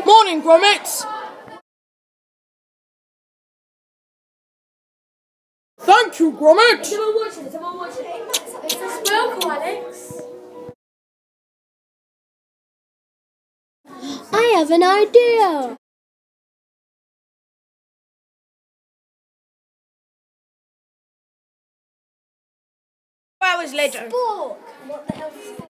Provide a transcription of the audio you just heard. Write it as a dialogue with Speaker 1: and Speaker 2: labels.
Speaker 1: Morning, Gromit! Thank you, Gromit!
Speaker 2: Someone watching it, someone watching it. It's a sparkle, Alex.
Speaker 3: I have an idea.
Speaker 1: 4 hours later.
Speaker 2: Spork. What the hell is